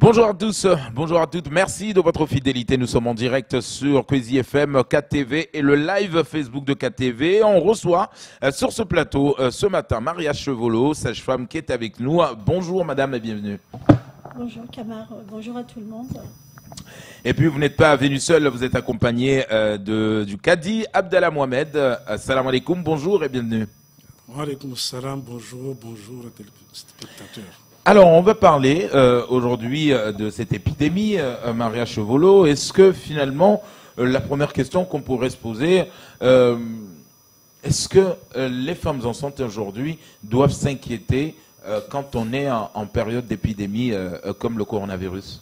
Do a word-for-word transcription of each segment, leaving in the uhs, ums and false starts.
Bonjour à tous, bonjour à toutes, merci de votre fidélité. Nous sommes en direct sur Kwezi F M, K T V et le live Facebook de K T V. On reçoit euh, sur ce plateau euh, ce matin Maria Chevolot, sage-femme qui est avec nous. Bonjour madame et bienvenue. Bonjour Kamar, bonjour à tout le monde. Et puis vous n'êtes pas venu seul, vous êtes accompagné euh, de, du Kadi Abdallah Mohamed. Assalamu alaikum, bonjour et bienvenue. Wa alaikum salam, bonjour, bonjour à téléspectateurs. Alors, on va parler euh, aujourd'hui euh, de cette épidémie, euh, Maria Chevolot. Est-ce que finalement, euh, la première question qu'on pourrait se poser, euh, est-ce que euh, les femmes enceintes aujourd'hui doivent s'inquiéter euh, quand on est en, en période d'épidémie euh, euh, comme le coronavirus?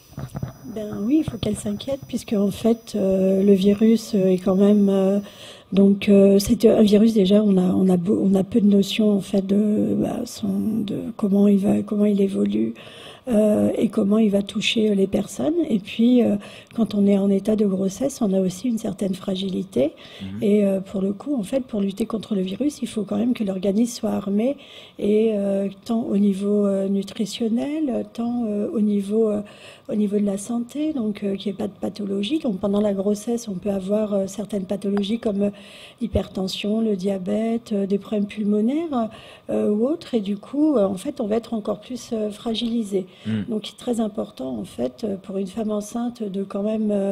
Ben oui, il faut qu'elles s'inquiètent puisque en fait, euh, le virus est quand même... Euh, Donc euh, c'est un virus déjà, on a on a on a peu de notions en fait de bah, son, de comment il va comment il évolue euh, et comment il va toucher les personnes. Et puis euh, quand on est en état de grossesse, on a aussi une certaine fragilité. Mmh. Et euh, pour le coup, en fait, pour lutter contre le virus, il faut quand même que l'organisme soit armé et euh, tant au niveau euh, nutritionnel, tant euh, au niveau euh, au niveau de la santé, donc euh, qu'il n'y ait pas de pathologie. Donc pendant la grossesse, on peut avoir euh, certaines pathologies comme euh, l'hypertension, le diabète, euh, des problèmes pulmonaires euh, ou autres. Et du coup, euh, en fait, on va être encore plus euh, fragilisé. Mmh. Donc c'est très important, en fait, pour une femme enceinte de quand même euh,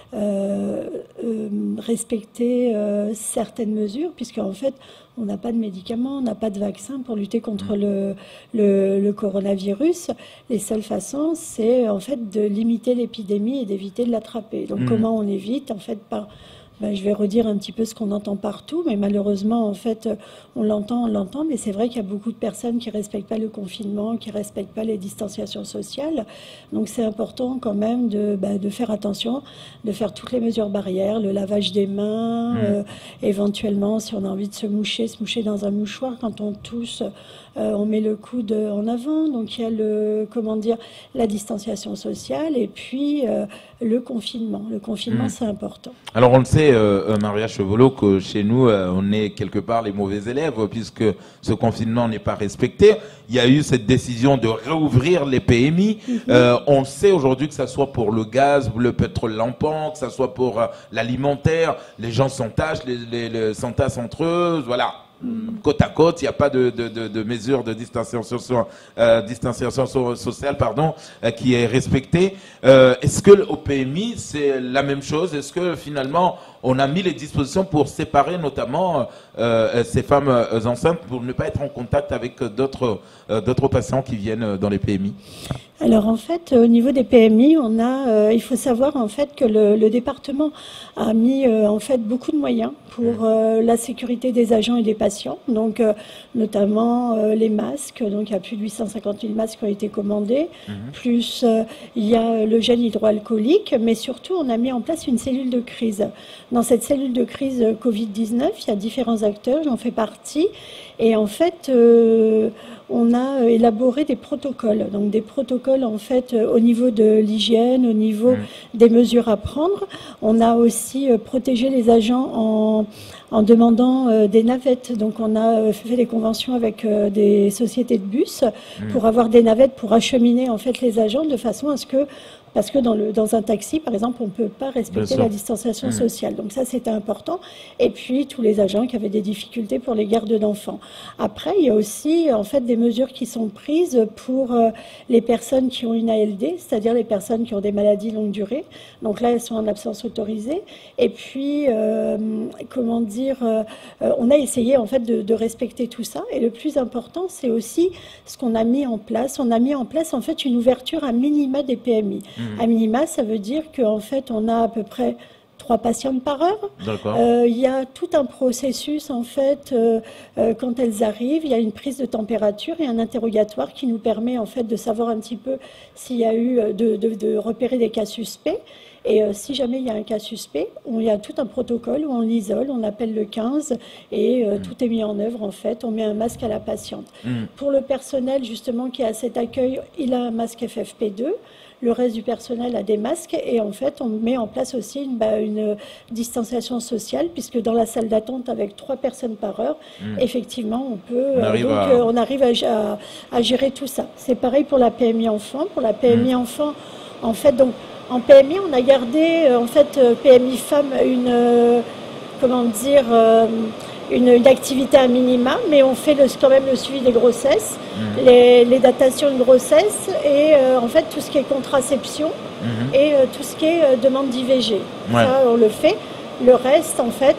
euh, euh, respecter euh, certaines mesures, puisque en fait, on n'a pas de médicaments, on n'a pas de vaccin pour lutter contre le, le, le coronavirus. Les seules façons, c'est en fait de limiter l'épidémie et d'éviter de l'attraper. Donc, mmh. comment on évite? En fait, par... Ben, je vais redire un petit peu ce qu'on entend partout, mais malheureusement, en fait, on l'entend, on l'entend, mais c'est vrai qu'il y a beaucoup de personnes qui ne respectent pas le confinement, qui ne respectent pas les distanciations sociales. Donc, c'est important quand même de, ben, de faire attention, de faire toutes les mesures barrières, le lavage des mains, mmh. euh, éventuellement, si on a envie de se moucher, se moucher dans un mouchoir. Quand on tousse, euh, on met le coude en avant. Donc, il y a le, comment dire, la distanciation sociale et puis euh, le confinement. Le confinement, mmh. c'est important. Alors, on le sait, Euh, Maria Chevolot, que chez nous, euh, on est quelque part les mauvais élèves, puisque ce confinement n'est pas respecté. Il y a eu cette décision de réouvrir les P M I. Mm-hmm. euh, on sait aujourd'hui que ça soit pour le gaz, le pétrole lampant, que ça soit pour euh, l'alimentaire, les gens s'entassent, les, les, les, s'entassent entre eux, voilà. Côte à côte, il n'y a pas de, de, de, de mesure de distanciation, euh, distanciation sociale pardon, euh, qui est respectée. Euh, Est-ce que au P M I, c'est la même chose? Est-ce que finalement, on a mis les dispositions pour séparer notamment euh, ces femmes euh, enceintes pour ne pas être en contact avec d'autres euh, d'autres patients qui viennent dans les P M I? Alors en fait, au niveau des P M I, on a, euh, il faut savoir en fait que le, le département a mis euh, en fait beaucoup de moyens pour euh, la sécurité des agents et des patients. Donc euh, notamment euh, les masques. Donc il y a plus de huit cent cinquante mille masques qui ont été commandés. Mmh. Plus euh, il y a le gel hydroalcoolique, mais surtout on a mis en place une cellule de crise. Dans cette cellule de crise Covid dix-neuf, il y a différents acteurs, j'en fais partie. Et en fait, euh, on a élaboré des protocoles, donc des protocoles en fait au niveau de l'hygiène, au niveau mmh. des mesures à prendre. On a aussi protégé les agents en, en demandant euh, des navettes. Donc on a fait des conventions avec euh, des sociétés de bus mmh. pour avoir des navettes pour acheminer en fait les agents de façon à ce que Parce que dans, le, dans un taxi, par exemple, on ne peut pas respecter la distanciation mmh. sociale. Donc ça, c'était important. Et puis, tous les agents qui avaient des difficultés pour les gardes d'enfants. Après, il y a aussi, en fait, des mesures qui sont prises pour euh, les personnes qui ont une A L D, c'est-à-dire les personnes qui ont des maladies longue durée. Donc là, elles sont en absence autorisée. Et puis, euh, comment dire, euh, on a essayé, en fait, de, de respecter tout ça. Et le plus important, c'est aussi ce qu'on a mis en place. On a mis en place, en fait, une ouverture à minima des P M I. À minima, ça veut dire qu'en fait, on a à peu près trois patientes par heure. Euh, il y a tout un processus, en fait, euh, euh, quand elles arrivent, il y a une prise de température et un interrogatoire qui nous permet, en fait, de savoir un petit peu s'il y a eu, de, de, de repérer des cas suspects. Et euh, si jamais il y a un cas suspect, on, il y a tout un protocole où on l'isole, on appelle le quinze et euh, mmh. tout est mis en œuvre en fait. On met un masque à la patiente. Mmh. Pour le personnel justement qui est à cet accueil, il a un masque F F P deux. le reste du personnel a des masques et en fait, on met en place aussi une, bah, une distanciation sociale puisque dans la salle d'attente avec trois personnes par heure, mmh. effectivement, on peut, on arrive, donc, à... euh, on arrive à, à, à gérer tout ça. C'est pareil pour la P M I enfant. Pour la P M I mmh. enfant, en fait, donc en P M I, on a gardé en fait P M I femme une, euh, comment dire, euh, une, une activité à minima, mais on fait le, quand même le suivi des grossesses, mmh. les, les datations de grossesse et euh, en fait tout ce qui est contraception mmh. et euh, tout ce qui est euh, demande d'I V G. Ouais. Ça, on le fait. Le reste, en fait,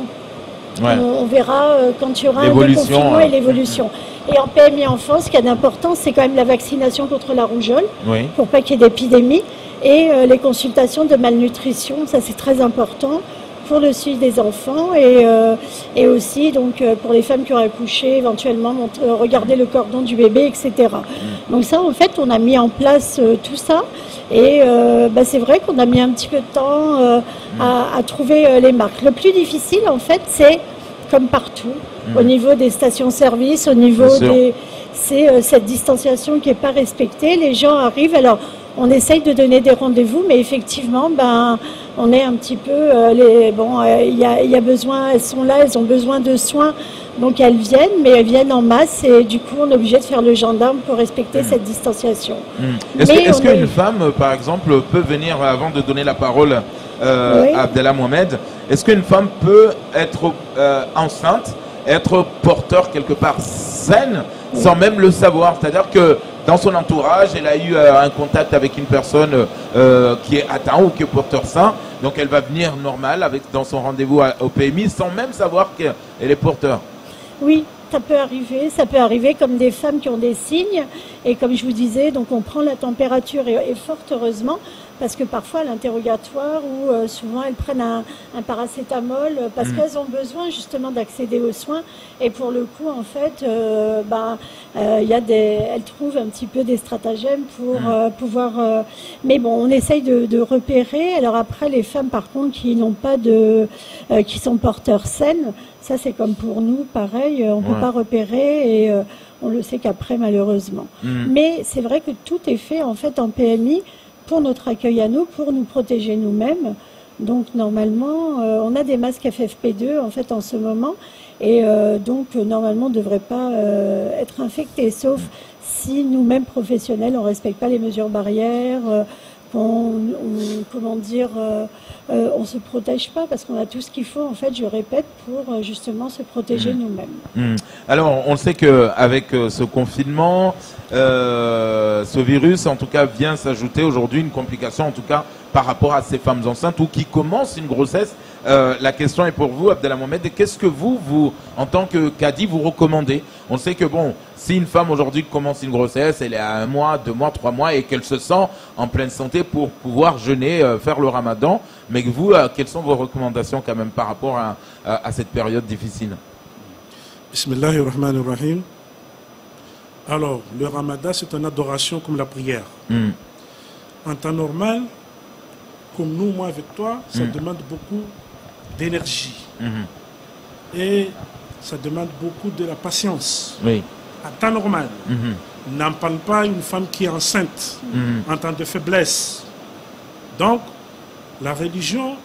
bon, ouais. on, on verra euh, quand il y aura un déconfinement et l'évolution. Mmh. Et en P M I enfant, ce qui est important, c'est quand même la vaccination contre la rougeole, oui. pour pas qu'il y ait d'épidémie, et euh, les consultations de malnutrition, ça c'est très important pour le suivi des enfants et, euh, et aussi donc euh, pour les femmes qui auraient accouché, éventuellement euh, regarder le cordon du bébé, et cetera. Mmh. Donc ça, en fait, on a mis en place euh, tout ça et euh, bah, c'est vrai qu'on a mis un petit peu de temps euh, mmh. à, à trouver euh, les marques. Le plus difficile, en fait, c'est comme partout, mmh. au niveau des stations-service, au niveau des... C'est euh, cette distanciation qui n'est pas respectée. Les gens arrivent, alors on essaye de donner des rendez-vous, mais effectivement, ben, on est un petit peu... Euh, les, bon, il euh, y, a, y a besoin, elles sont là, elles ont besoin de soins, donc elles viennent, mais elles viennent en masse, et du coup, on est obligé de faire le gendarme pour respecter mmh. cette distanciation. Mmh. Est-ce est qu'une est... femme, par exemple, peut venir, avant de donner la parole euh, oui. à Abdellah Mohamed, est-ce qu'une femme peut être euh, enceinte, être porteur quelque part saine, sans même le savoir, c'est-à-dire que dans son entourage, elle a eu euh, un contact avec une personne euh, qui est atteinte ou qui est porteur sain, donc elle va venir normale avec, dans son rendez-vous au P M I sans même savoir qu'elle est porteur. Oui, ça peut arriver, ça peut arriver comme des femmes qui ont des signes, et comme je vous disais, donc on prend la température, et, et fort heureusement, parce que parfois à l'interrogatoire, où euh, souvent elles prennent un, un paracétamol, parce mmh. qu'elles ont besoin justement d'accéder aux soins, et pour le coup, en fait, euh, bah, euh, y a des, elles trouvent un petit peu des stratagèmes pour mmh. euh, pouvoir... Euh, mais bon, on essaye de, de repérer. Alors après, les femmes, par contre, qui n'ont pas de... Euh, qui sont porteurs saines, ça c'est comme pour nous, pareil, on ne ouais. peut pas repérer, et euh, on le sait qu'après, malheureusement. Mmh. Mais c'est vrai que tout est fait, en fait, en P M I, pour notre accueil à nous, pour nous protéger nous-mêmes. Donc normalement, euh, on a des masques F F P deux en fait en ce moment, et euh, donc euh, normalement on ne devrait pas euh, être infecté, sauf si nous-mêmes professionnels on ne respecte pas les mesures barrières, euh, qu'on, on, comment dire, euh, euh, on ne se protège pas, parce qu'on a tout ce qu'il faut, en fait, je répète, pour euh, justement se protéger mmh. nous-mêmes. Mmh. Alors, on sait qu'avec euh, ce confinement, euh, ce virus, en tout cas, vient s'ajouter aujourd'hui une complication, en tout cas, par rapport à ces femmes enceintes ou qui commencent une grossesse. Euh, la question est pour vous, Abdellah Mohamed. Qu'est-ce que vous, vous, en tant que cadi, vous recommandez? On sait que, bon, si une femme aujourd'hui commence une grossesse, elle est à un mois, deux mois, trois mois, et qu'elle se sent en pleine santé pour pouvoir jeûner, euh, faire le ramadan, mais que vous, euh, quelles sont vos recommandations quand même par rapport à, à, à cette période difficile? Bismillahirrahmanirrahim. Alors, le ramadan, c'est une adoration comme la prière. Mm. En temps normal, comme nous, moi avec toi, ça mm. demande beaucoup d'énergie. Mm-hmm. Et ça demande beaucoup de la patience. Oui. En temps normal. Mm-hmm. N'en parle pas une femme qui est enceinte, mm-hmm. en temps de faiblesse. Donc, la religion,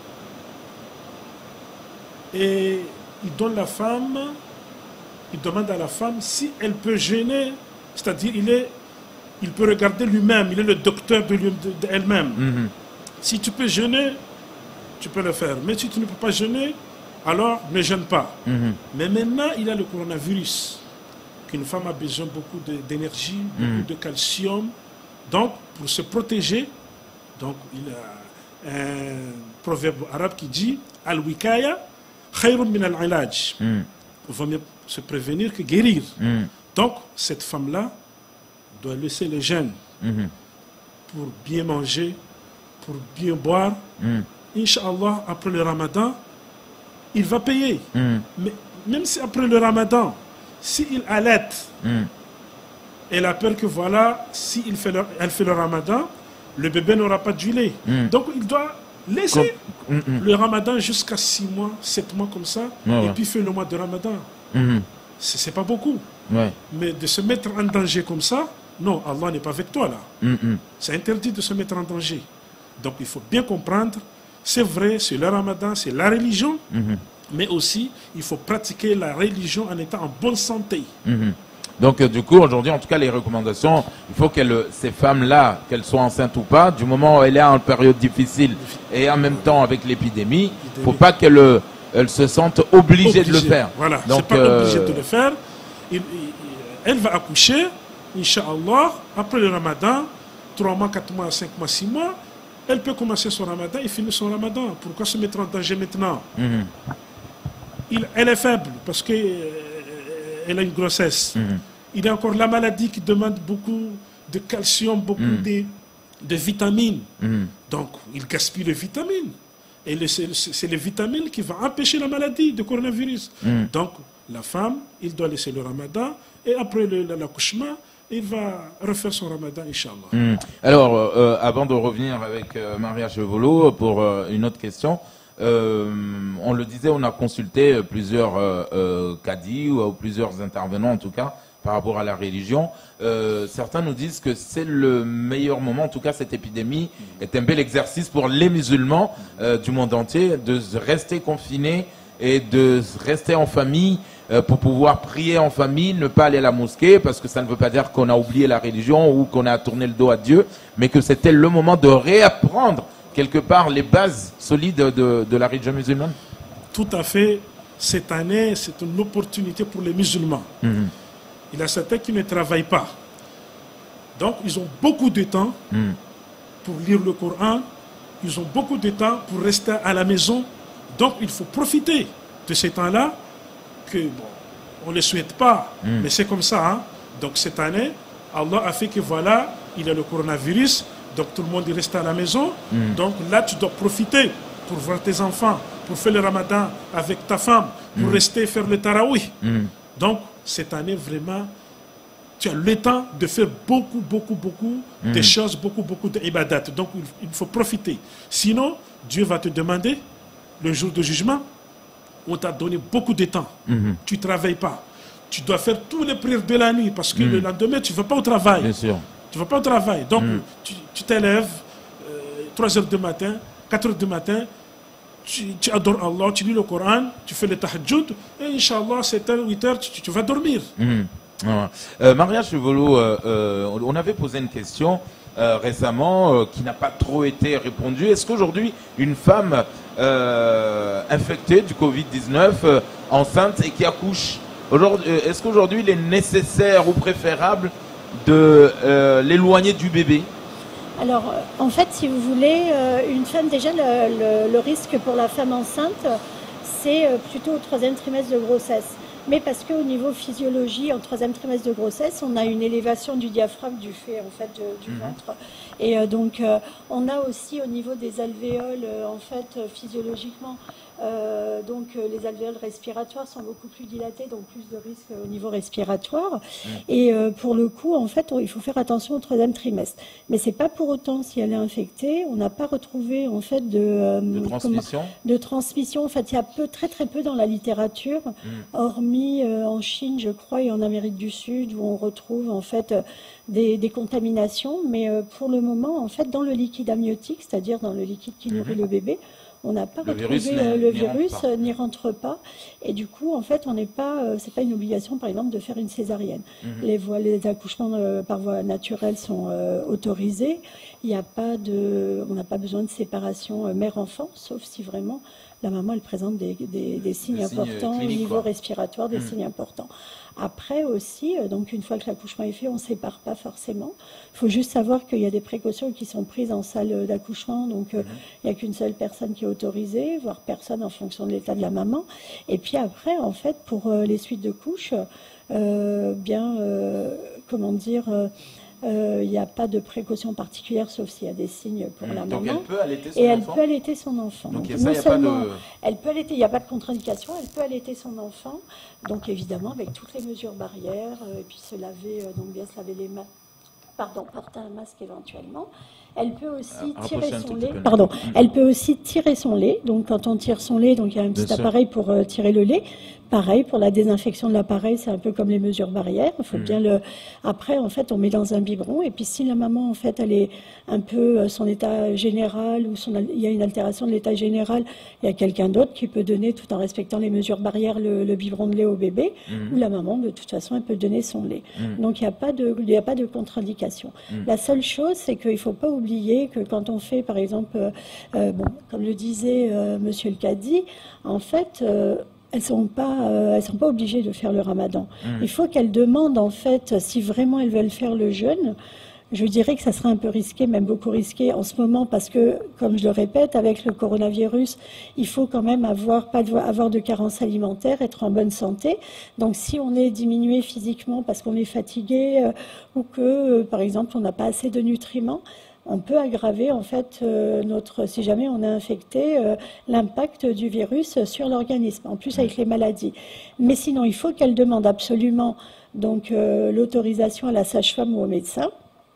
et il donne la femme, il demande à la femme si elle peut jeûner, c'est-à-dire il est, il peut regarder lui-même, il est le docteur de, de, de elle-même. Mm-hmm. Si tu peux jeûner, tu peux le faire. Mais si tu ne peux pas jeûner, alors ne jeûne pas. Mm-hmm. Mais maintenant, il y a le coronavirus, qu'une femme a besoin beaucoup d'énergie, beaucoup mm-hmm. de calcium. Donc, pour se protéger, donc il y a un proverbe arabe qui dit « Al-wikaya khayrun min al-ilaj ». Il vaut mieux se prévenir que guérir. Mm. Donc, cette femme-là doit laisser le jeûne mm-hmm. pour bien manger, pour bien boire. Mm. Inch'Allah, après le ramadan, il va payer. Mm. Mais même si après le ramadan, s'il allaite, mm. elle a peur que voilà, si il fait le, elle fait le ramadan, le bébé n'aura pas du lait. Mm. Donc, il doit laisser Com mm-hmm. le ramadan jusqu'à six mois, sept mois comme ça, oh, et ouais. puis faire le mois de ramadan. Mm-hmm. C'est pas beaucoup. Ouais. Mais de se mettre en danger comme ça, non, Allah n'est pas avec toi là. Mm-hmm. C'est interdit de se mettre en danger. Donc il faut bien comprendre, c'est vrai, c'est le ramadan, c'est la religion, Mm-hmm. mais aussi il faut pratiquer la religion en étant en bonne santé. Mm-hmm. Donc euh, du coup, aujourd'hui, en tout cas, les recommandations, il faut que euh, ces femmes-là, qu'elles soient enceintes ou pas, du moment où elle est en période difficile et en même temps avec l'épidémie, il ne faut pas qu'elles euh, elles se sentent obligées, de le faire. Voilà, donc c'est pas euh, obligé de le faire. Il, il, elle va accoucher, Inch'Allah, après le ramadan, trois mois, quatre mois, cinq mois, six mois, elle peut commencer son ramadan et finir son ramadan. Pourquoi se mettre en danger maintenant? Mm-hmm. il, Elle est faible parce qu'elle euh, a une grossesse. Mm-hmm. Il y a encore la maladie qui demande beaucoup de calcium, beaucoup Mm. de, de vitamines. Mm-hmm. Donc, il gaspille les vitamines. Et c'est les vitamines qui vont empêcher la maladie de coronavirus. Mm. Donc, la femme, il doit laisser le ramadan. Et après l'accouchement, il va refaire son ramadan, Inch'Allah. Mm. Alors, euh, avant de revenir avec euh, Maria Chevolo pour euh, une autre question, euh, on le disait, on a consulté plusieurs euh, euh, cadis ou, ou plusieurs intervenants en tout cas par rapport à la religion. Euh, certains nous disent que c'est le meilleur moment, en tout cas cette épidémie est un bel exercice pour les musulmans euh, du monde entier de rester confinés et de rester en famille euh, pour pouvoir prier en famille, ne pas aller à la mosquée, parce que ça ne veut pas dire qu'on a oublié la religion ou qu'on a tourné le dos à Dieu, mais que c'était le moment de réapprendre quelque part les bases solides de, de la religion musulmane. Tout à fait. Cette année, c'est une opportunité pour les musulmans. Mmh. Il y a certains qui ne travaillent pas. Donc, ils ont beaucoup de temps mmh. pour lire le Coran. Ils ont beaucoup de temps pour rester à la maison. Donc, il faut profiter de ces temps-là que, bon, on ne les souhaite pas, mmh. mais c'est comme ça. Hein? Donc, cette année, Allah a fait que, voilà, il y a le coronavirus, donc tout le monde est resté à la maison. Mmh. Donc, là, tu dois profiter pour voir tes enfants, pour faire le ramadan avec ta femme, pour mmh. rester faire le tarawih. Mmh. Donc, cette année, vraiment, tu as le temps de faire beaucoup, beaucoup, beaucoup mmh. de choses, beaucoup, beaucoup d'ibadat. Donc, il faut profiter. Sinon, Dieu va te demander, le jour de jugement, on t'a donné beaucoup de temps. Mmh. Tu ne travailles pas. Tu dois faire tous les prières de la nuit parce que mmh. le lendemain, tu ne vas pas au travail. Bien sûr. Tu ne vas pas au travail. Donc, mmh. tu t'élèves euh, trois heures du matin, quatre heures du matin, tu, tu adores Allah, tu lis le Coran, tu fais le tahajjud, et Inch'Allah, sept heures, huit heures, tu, tu vas dormir. Mmh. Ah. Euh, Maria Chevolo, euh, euh, on avait posé une question euh, récemment euh, qui n'a pas trop été répondue. Est-ce qu'aujourd'hui, une femme euh, infectée du Covid dix-neuf, euh, enceinte et qui accouche, est-ce qu'aujourd'hui il est nécessaire ou préférable de euh, l'éloigner du bébé? Alors, en fait, si vous voulez, une femme, déjà, le, le, le risque pour la femme enceinte, c'est plutôt au troisième trimestre de grossesse. Mais parce qu'au niveau physiologie, en troisième trimestre de grossesse, on a une élévation du diaphragme du fait, en fait, de, du mmh. ventre. Et euh, donc, euh, on a aussi au niveau des alvéoles, euh, en fait, euh, physiologiquement, euh, donc euh, les alvéoles respiratoires sont beaucoup plus dilatées, donc plus de risques au niveau respiratoire. Mmh. Et euh, pour le coup, en fait, on, il faut faire attention au troisième trimestre. Mais c'est pas pour autant, si elle est infectée, on n'a pas retrouvé, en fait, de, euh, de transmission. Comment, de transmission. En fait, il y a peu, très très peu dans la littérature, mmh. hormis euh, en Chine, je crois, et en Amérique du Sud, où on retrouve, en fait, euh, des, des contaminations. Mais euh, pour le moment, en fait, dans le liquide amniotique, c'est-à-dire dans le liquide qui nourrit mmh. le bébé, on n'a pas le retrouvé virus, euh, le n'y virus, rentre n'y rentre pas. Et du coup, en fait, on n'est pas, euh, c'est pas une obligation, par exemple, de faire une césarienne. Mmh. Les voies, les accouchements euh, par voie naturelle sont euh, autorisés. Il n'y a pas de, on n'a pas besoin de séparation euh, mère-enfant, sauf si vraiment la maman elle présente des, des, des signes des importants signes au niveau quoi. respiratoire, des mmh. signes importants. Après aussi, donc une fois que l'accouchement est fait, on ne sépare pas forcément. Il faut juste savoir qu'il y a des précautions qui sont prises en salle d'accouchement, donc mmh. euh, il n'y a qu'une seule personne qui est autorisée, voire personne en fonction de l'état de la maman. Et puis après, en fait, pour euh, les suites de couches, euh, bien, euh, comment dire, euh, il euh, n'y a pas de précaution particulière, sauf s'il y a des signes pour mmh. la donc maman. Elle peut allaiter son et enfant. elle peut allaiter son enfant. Donc, donc ça, non y a seulement pas de... elle peut allaiter, il n'y a pas de contre-indication, elle peut allaiter son enfant. Donc évidemment avec toutes les mesures barrières, euh, et puis se laver, euh, donc bien se laver les mains, pardon, porter un masque éventuellement. Elle peut aussi Ah, tirer un son tout lait. petit peu. Pardon. Mm. Elle peut aussi tirer son lait. Donc, quand on tire son lait, donc il y a un petit Bien sûr. appareil pour euh, tirer le lait. Pareil, pour la désinfection de l'appareil, c'est un peu comme les mesures barrières. Il faut Mm. bien le. Après, en fait, on met dans un biberon. Et puis, si la maman, en fait, elle est un peu euh, son état général ou son, il y a une altération de l'état général, il y a quelqu'un d'autre qui peut donner, tout en respectant les mesures barrières, le, le biberon de lait au bébé. Mm. Ou la maman, de toute façon, elle peut donner son lait. Mm. Donc, il n'y a pas de, il n'y a pas de contre-indication. Mm. La seule chose, c'est qu'il ne faut pas oublier que quand on fait, par exemple, euh, euh, bon, comme le disait euh, Monsieur le Cadi, en fait, euh, elles sont pas, euh, elles sont pas obligées de faire le ramadan. Mm. Il faut qu'elles demandent, en fait, si vraiment elles veulent faire le jeûne. Je dirais que ça serait un peu risqué, même beaucoup risqué en ce moment, parce que, comme je le répète, avec le coronavirus, il faut quand même avoir, pas de, avoir de carence alimentaire, être en bonne santé. Donc, si on est diminué physiquement parce qu'on est fatigué euh, ou que, euh, par exemple, on n'a pas assez de nutriments, on peut aggraver, en fait, euh, notre, si jamais on est infecté, euh, l'impact du virus sur l'organisme, en plus avec les maladies. Mais sinon, il faut qu'elle demande absolument donc euh, l'autorisation à la sage-femme ou au médecin.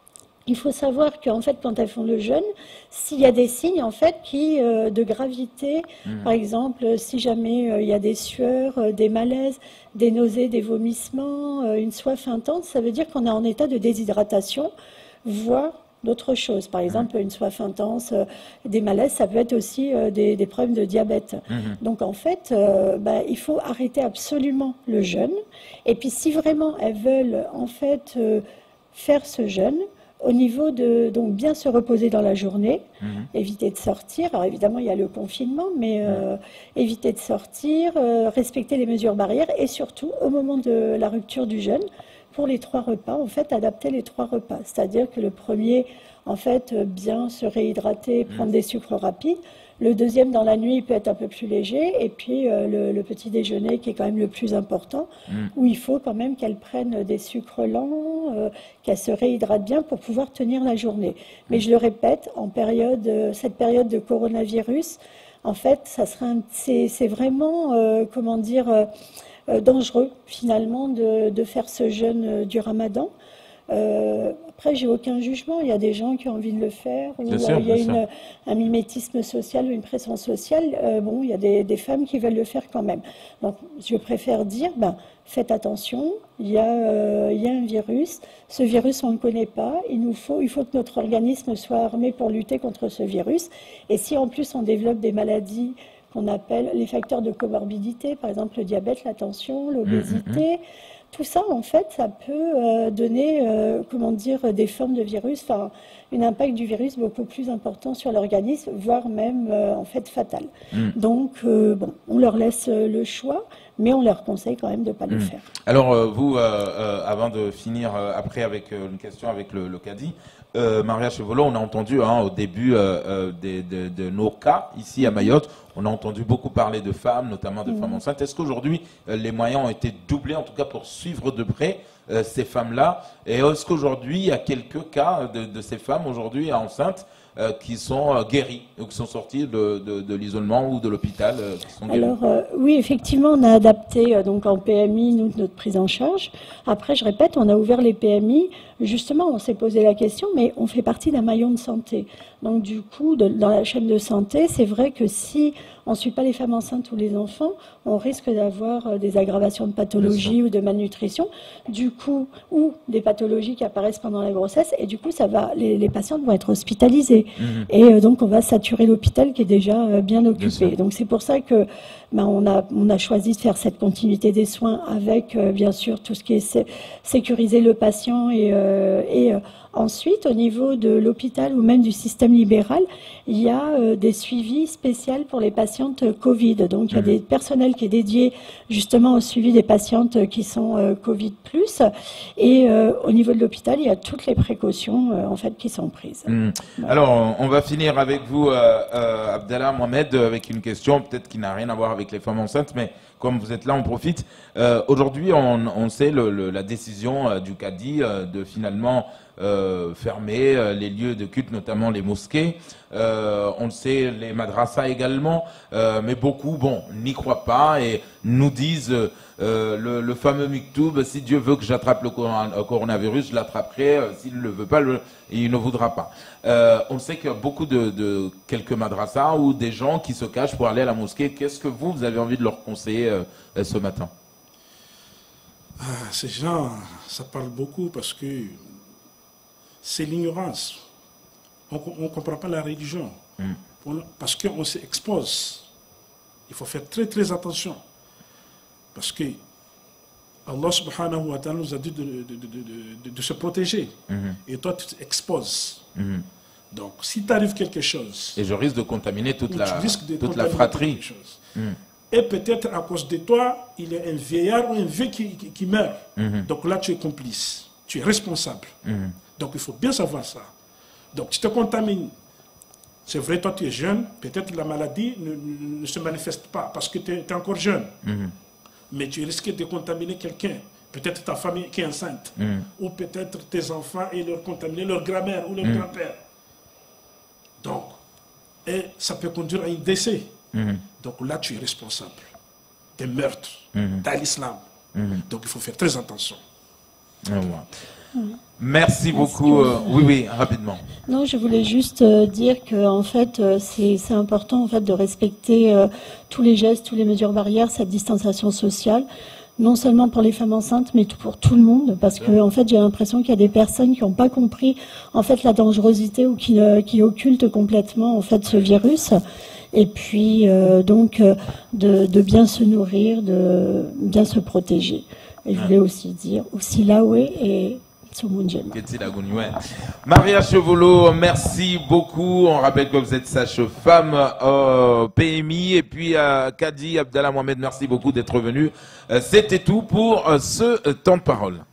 Il faut savoir qu'en fait, quand elles font le jeûne, s'il y a des signes en fait qui euh, de gravité, mmh. par exemple, si jamais euh, il y a des sueurs, euh, des malaises, des nausées, des vomissements, euh, une soif intense, ça veut dire qu'on est en état de déshydratation, voire d'autres choses. Par exemple, une soif intense, euh, des malaises, ça peut être aussi euh, des, des problèmes de diabète. Mmh. Donc en fait, euh, bah, il faut arrêter absolument le jeûne. Et puis si vraiment elles veulent en fait euh, faire ce jeûne, au niveau de donc bien se reposer dans la journée, mmh. éviter de sortir. Alors évidemment, il y a le confinement, mais euh, mmh. éviter de sortir, euh, respecter les mesures barrières et surtout, au moment de la rupture du jeûne, pour les trois repas, en fait, adapter les trois repas. C'est-à-dire que le premier, en fait, bien se réhydrater, prendre mmh. des sucres rapides. Le deuxième, dans la nuit, il peut être un peu plus léger. Et puis, euh, le, le petit déjeuner, qui est quand même le plus important, mmh. où il faut quand même qu'elle prenne des sucres lents, euh, qu'elle se réhydrate bien pour pouvoir tenir la journée. Mais mmh. je le répète, en période, euh, cette période de coronavirus, en fait, ça sera un, c'est, c'est vraiment, euh, comment dire, euh, euh, dangereux, finalement, de, de faire ce jeûne euh, du ramadan. Euh, après, j'ai aucun jugement. Il y a des gens qui ont envie de le faire. Ou, sûr, il y a une, un mimétisme social ou une pression sociale. Euh, bon, il y a des, des femmes qui veulent le faire quand même. Donc, je préfère dire, ben, faites attention. Il y a, euh, il y a un virus. Ce virus, on ne le connaît pas. Il nous faut, il faut que notre organisme soit armé pour lutter contre ce virus. Et si en plus on développe des maladies qu'on appelle les facteurs de comorbidité, par exemple le diabète, la tension, l'obésité. Mmh, mmh. Tout ça, en fait, ça peut euh, donner, euh, comment dire, des formes de virus, enfin, un impact du virus beaucoup plus important sur l'organisme, voire même, euh, en fait, fatal. Mmh. Donc, euh, bon, on leur laisse le choix, mais on leur conseille quand même de ne pas mmh. le faire. Alors, euh, vous, euh, euh, avant de finir, euh, après, avec euh, une question avec le, le Cadi, Euh, Maria Chevolo, on a entendu hein, au début euh, euh, de, de, de nos cas ici à Mayotte, on a entendu beaucoup parler de femmes, notamment de mmh. femmes enceintes. Est-ce qu'aujourd'hui euh, les moyens ont été doublés, en tout cas pour suivre de près euh, ces femmes-là? Et est-ce qu'aujourd'hui il y a quelques cas de, de ces femmes aujourd'hui enceintes euh, qui sont euh, guéries ou qui sont sorties de, de, de l'isolement ou de l'hôpital euh, qui sont guéries? Alors euh, oui, effectivement, on a adapté euh, donc en P M I nous, notre prise en charge. Après, je répète, on a ouvert les P M I. Justement, on s'est posé la question, mais on fait partie d'un maillon de santé. Donc du coup, de, dans la chaîne de santé, c'est vrai que si on ne suit pas les femmes enceintes ou les enfants, on risque d'avoir euh, des aggravations de pathologies ou de malnutrition, du coup, ou des pathologies qui apparaissent pendant la grossesse, et du coup, ça va, les, les patientes vont être hospitalisées. Mmh. Et euh, donc, on va saturer l'hôpital qui est déjà euh, bien occupé. Bien donc c'est pour ça que ben, on a, on a choisi de faire cette continuité des soins avec, euh, bien sûr, tout ce qui est sé- sécuriser le patient et, euh, et euh, ensuite, au niveau de l'hôpital ou même du système libéral, il y a euh, des suivis spéciaux pour les patientes Covid. Donc, il y a mmh. des personnels qui est dédié justement au suivi des patientes qui sont euh, Covid plus. Et euh, au niveau de l'hôpital, il y a toutes les précautions euh, en fait qui sont prises. Mmh. Voilà. Alors, on va finir avec vous, euh, euh, Abdallah Mohamed, avec une question peut-être qui n'a rien à voir avec les femmes enceintes, mais comme vous êtes là, on profite. Euh, aujourd'hui, on, on sait le, le, la décision euh, du Cadi euh, de finalement euh, fermer euh, les lieux de culte, notamment les mosquées. Euh, on le sait, les madrasas également, euh, mais beaucoup, bon, n'y croient pas et nous disent euh, le, le fameux miktoub, si Dieu veut que j'attrape le coronavirus, je l'attraperai, euh, s'il ne le veut pas, le, il ne voudra pas. Euh, on sait qu'il y a beaucoup de, de quelques madrasas ou des gens qui se cachent pour aller à la mosquée. Qu'est-ce que vous, vous avez envie de leur conseiller euh, ce matin? Ah, ces gens, ça parle beaucoup parce que c'est l'ignorance. On ne comprend pas la religion. Mm. On, parce qu'on s'expose. Il faut faire très très attention. Parce que Allah subhanahu wa ta'ala nous a dit de, de, de, de, de, de se protéger. Mm-hmm. Et toi, tu t'exposes. Mm-hmm. Donc, si t'arrive quelque chose... Et je risque de contaminer toute la, toute la fratrie. Mm. Et peut-être à cause de toi, il y a un vieillard ou un vieux qui, qui, qui meurt. Mm-hmm. Donc là, tu es complice. Tu es responsable. Mm-hmm. Donc, il faut bien savoir ça. Donc, tu te contamines. C'est vrai, toi, tu es jeune. Peut-être la maladie ne, ne se manifeste pas parce que tu es, es encore jeune. Mm-hmm. Mais tu risques de contaminer quelqu'un. Peut-être ta famille qui est enceinte. Mm-hmm. Ou peut-être tes enfants et leur contaminer leur grand-mère ou leur mm-hmm. grand-père. Donc, et ça peut conduire à un décès. Mm-hmm. Donc là, tu es responsable des meurtres mm-hmm. dans l'islam. Mm-hmm. Donc, il faut faire très attention. Ah, ouais. Mm-hmm. Merci beaucoup. Euh, oui, oui, rapidement. Non, je voulais juste euh, dire que en fait, euh, c'est c'est important en fait de respecter euh, tous les gestes, toutes les mesures barrières, cette distanciation sociale, non seulement pour les femmes enceintes, mais pour tout le monde, parce que en fait, j'ai l'impression qu'il y a des personnes qui n'ont pas compris en fait la dangerosité ou qui euh, qui occultent complètement en fait ce virus. Et puis euh, donc euh, de, de bien se nourrir, de bien se protéger. Et je voulais aussi dire aussi Laoué et Maria Chevolo, merci beaucoup. On rappelle que vous êtes sage-femme au P M I. Et puis euh, Kadi Abdallah Mohamed, merci beaucoup d'être venu. Euh, C'était tout pour euh, ce temps de parole.